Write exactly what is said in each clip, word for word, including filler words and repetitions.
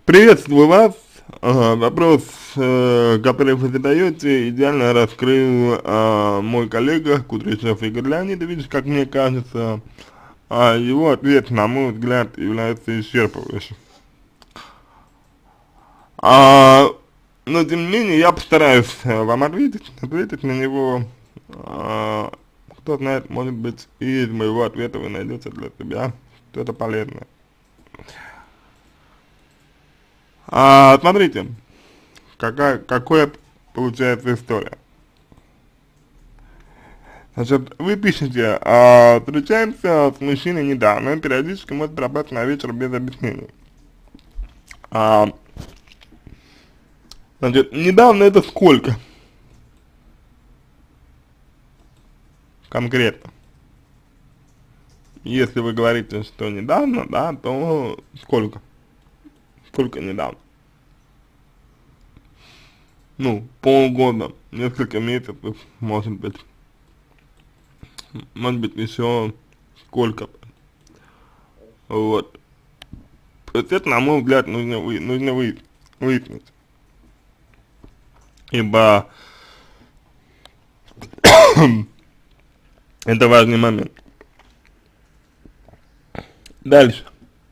Приветствую вас. Ага, вопрос, э, который вы задаете, идеально раскрыл а, мой коллега Кудряшов Игорь Леонидович, как мне кажется, а его ответ, на мой взгляд, является исчерпывающим. А, но тем не менее, я постараюсь э, вам ответить, ответить на него. А, кто знает, может быть, и из моего ответа вы найдете для себя что-то полезное. А, смотрите, какая, какая получается история. Значит, вы пишете, а, встречаемся с мужчиной недавно, периодически может пропасть на вечер без объяснений. А, значит, недавно это сколько конкретно? Если вы говорите, что недавно, да, то сколько? Сколько недавно? Ну, полгода, несколько месяцев, может быть, может быть еще сколько. Вот. То есть это, на мой взгляд, нужно, вы, нужно вы, выяснить. Ибо это важный момент. Дальше.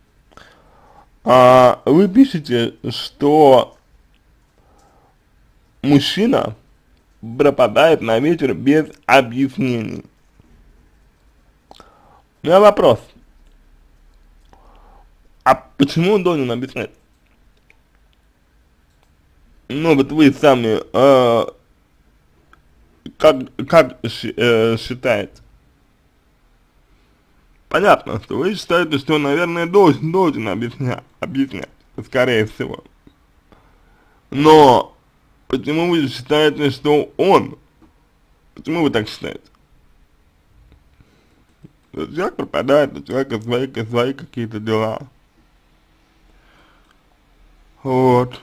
А, вы пишете, что мужчина пропадает на вечер без объяснений. У меня вопрос. А почему он должен объяснять? Ну, вот вы сами, э, как, как э, считаете? Понятно, что вы считаете, что, наверное, должен, должен объяснять, объяснять, скорее всего. Но почему вы считаете, что он? Почему вы так считаете? Человек пропадает, у человека свои, свои какие-то дела. Вот.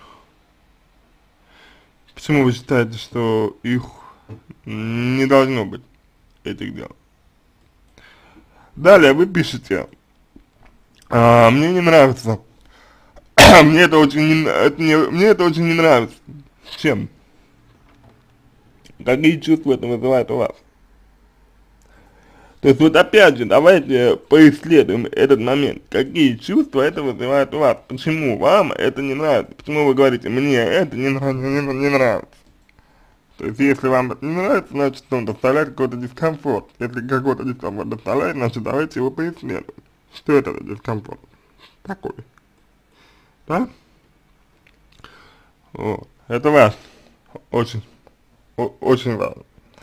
Почему вы считаете, что их не должно быть, этих дел? Далее вы пишете, а, мне не нравится, мне это очень не, это не, мне это очень не нравится. Чем? Какие чувства это вызывает у вас? То есть вот опять же, давайте поисследуем этот момент. Какие чувства это вызывает у вас? Почему вам это не нравится? Почему вы говорите, мне это не, нрав не, не нравится? То есть если вам это не нравится, значит он доставляет какой-то дискомфорт. Если какой-то дискомфорт доставляет, значит давайте его поисследуем. Что это за дискомфорт такой? Да? Вот. Это важно. Очень, о очень важно.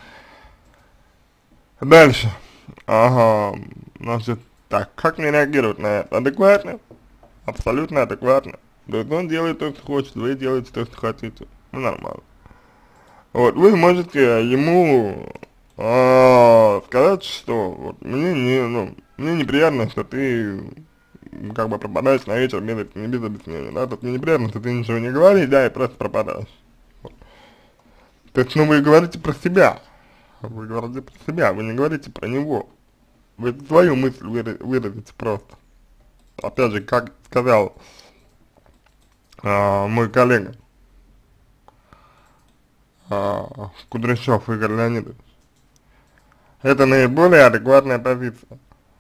Дальше. Ага, значит, так, как мне реагировать на это? Адекватно? Абсолютно адекватно. То есть он делает то, что хочет, вы делаете то, что хотите. Ну, нормально. Вот, вы можете ему а, сказать, что вот, мне не, ну, мне неприятно, что ты как бы пропадаешь на вечер без, без объяснения, да, тут мне неприятно, что ты ничего не говоришь, да, и просто пропадаешь. Вот. То есть, ну, вы говорите про себя, вы говорите про себя, вы не говорите про него. Вы свою мысль выразите просто. Опять же, как сказал а, мой коллега а, Кудряшов Игорь Леонидович, это наиболее адекватная позиция.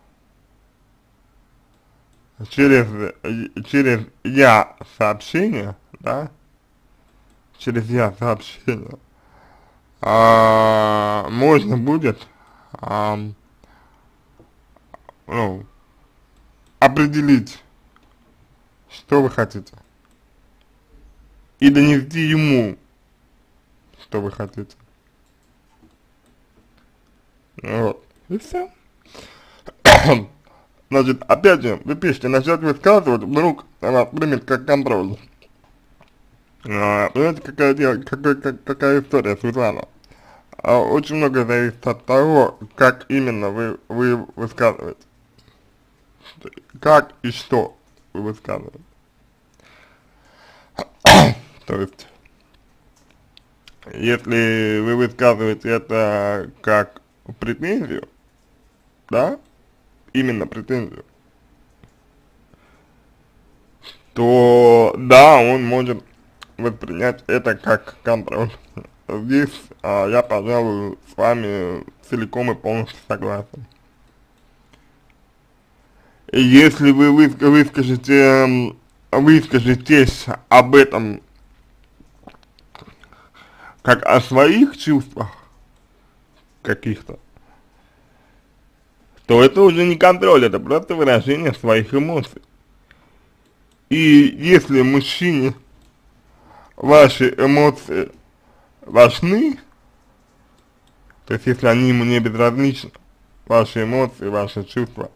Через, через я сообщение, да, через я сообщение а, можно будет а, ну, определить, что вы хотите, и донести ему, что вы хотите. Вот. И все. Значит, опять же, вы пишете, начать высказывать, вдруг она примет как контроль. А, понимаете, какая, дело, какая, как, какая история, Светлана? А, очень много зависит от того, как именно вы, вы высказываете. Как и что вы высказываете. То есть, если вы высказываете это как претензию, да, именно претензию, то да, он может воспринять это как контроль. Здесь а, я, пожалуй, с вами целиком и полностью согласен. И если вы выска выскажете, выскажетесь об этом как о своих чувствах каких-то, то это уже не контроль, это просто выражение своих эмоций. И если мужчине ваши эмоции важны, то есть если они ему не безразличны, ваши эмоции, ваши чувства,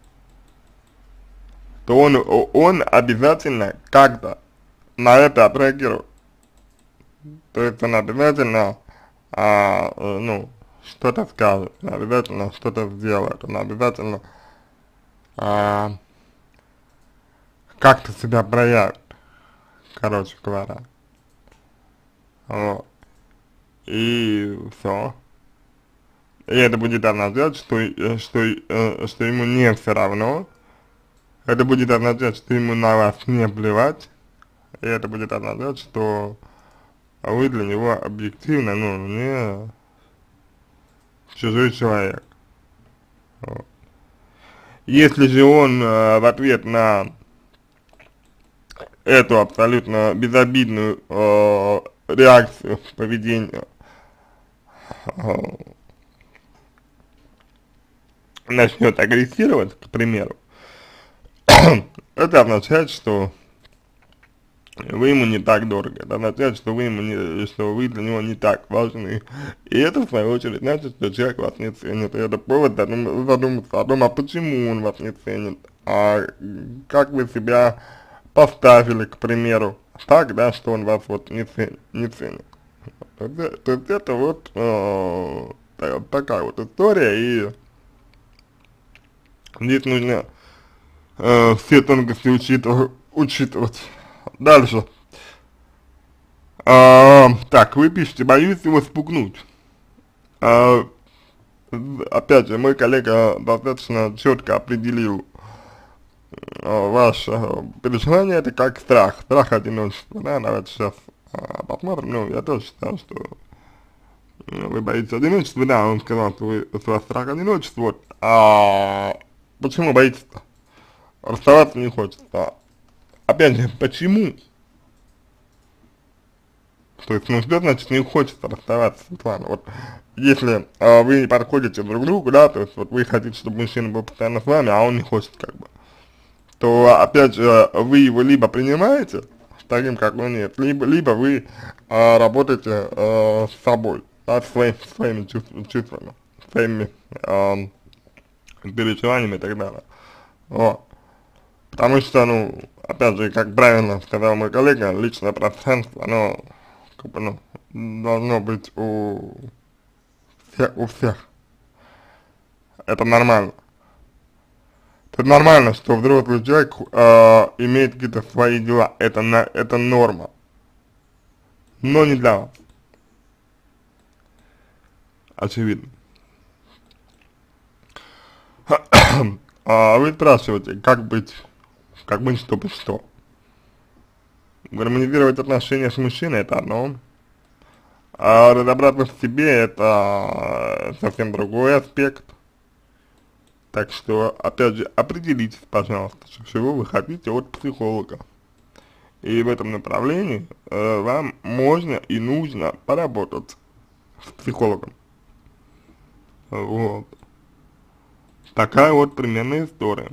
то он, он обязательно как-то на это отреагирует. То есть он обязательно, а, ну, что-то скажет, он обязательно что-то сделает, он обязательно а, как-то себя проявит, короче говоря. Вот. И все. И это будет означать, что, что, что ему не все равно. Это будет означать, что ему на вас не плевать. И это будет означать, что вы для него объективно, ну, не чужой человек. Вот. Если же он э, в ответ на эту абсолютно безобидную э, реакцию, поведение, э, начнет агрессировать, к примеру, это означает, что вы ему не так дороги, это означает, что вы ему не, что вы для него не так важны. И это, в свою очередь, значит, что человек вас не ценит. И это повод задум, задуматься о том, а почему он вас не ценит, а как вы себя поставили, к примеру, так, да, что он вас вот не ценит. Не ценит. То, то есть это вот э, такая вот история, и здесь нужно э, все тонкости учитывать. учитывать. Дальше. А, так, вы пишете, боюсь его спугнуть. А, опять же, мой коллега достаточно четко определил а, ваше переживание, это как страх, страх одиночества, да, давайте сейчас а, посмотрим, ну, я тоже считаю, что вы боитесь одиночества, да, он сказал, что вы, у вас страх одиночества, вот, а почему боитесь-то? Расставаться не хочется. Опять же, почему? То есть, ну, что значит не хочется расставаться, Светлана? Вот, если а, вы не подходите друг к другу, да, то есть, вот вы хотите, чтобы мужчина был постоянно с вами, а он не хочет, как бы, то, опять же, вы его либо принимаете таким, как он есть, либо, либо вы а, работаете а, с собой, да, своим, своими чувствами, чувствами своими а, переживаниями и так далее. Вот. Потому что, ну, опять же, как правильно сказал мой коллега, личное пространство, оно, как бы, ну, должно быть у всех, у всех. Это нормально. Это нормально, что взрослый человек э, имеет какие-то свои дела. Это, на, это норма. Но не для вас. Очевидно. А вы спрашиваете, как быть, как быть, чтобы что? Гармонизировать отношения с мужчиной — это одно, а разобраться в себе — это совсем другой аспект. Так что, опять же, определитесь, пожалуйста, чего вы хотите от психолога. И в этом направлении э, вам можно и нужно поработать с психологом. Вот. Такая вот примерная история.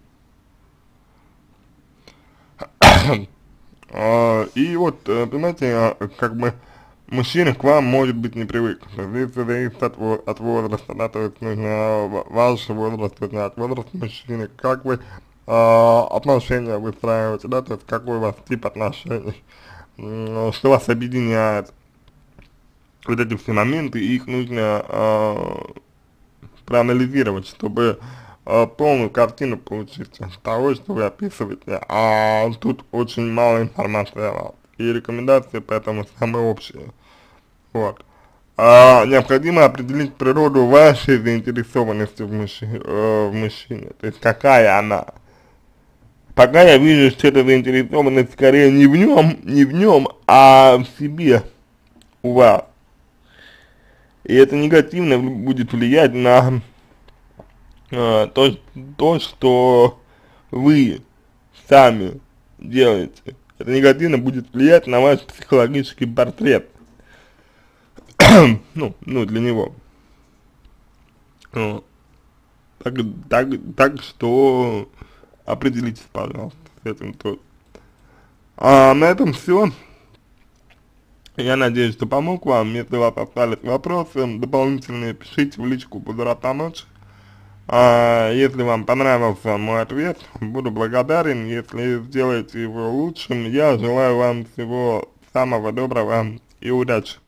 А, и вот, понимаете, как бы мужчина к вам, может быть, не привык. Здесь зависит от, от возраста, да, то есть нужно ваш возраст узнать, возраст мужчины, как вы а, отношения выстраиваете, да, то есть какой у вас тип отношений, что вас объединяет. Вот эти все моменты, их нужно а, проанализировать, чтобы а, полную картину получить того, что вы описываете, а тут очень мало информации о вас, и рекомендации поэтому самые общие. Вот. А, необходимо определить природу вашей заинтересованности в, мужчи, э, в мужчине, то есть какая она. пока я вижу, что эта заинтересованность скорее не в нем, не в нем, а в себе у вас. И это негативно будет влиять на э, то, то, что вы сами делаете. Это негативно будет влиять на ваш психологический портрет. ну, ну, для него. Вот. Так, так, так что определитесь, пожалуйста, с этим тоже. А на этом все. Я надеюсь, что помог вам. Если у вас остались вопросы дополнительные, пишите в личку, буду рад помочь. А если вам понравился мой ответ, буду благодарен. Если сделаете его лучшим, я желаю вам всего самого доброго и удачи.